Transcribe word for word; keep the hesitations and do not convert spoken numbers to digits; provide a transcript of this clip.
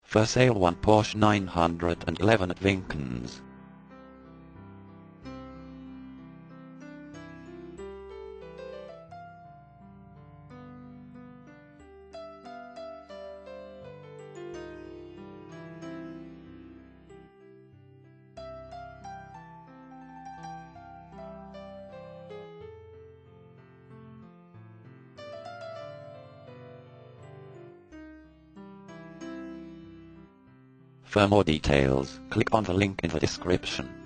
For sale one Porsche nine eleven at Vinkens. For more details, click on the link in the description.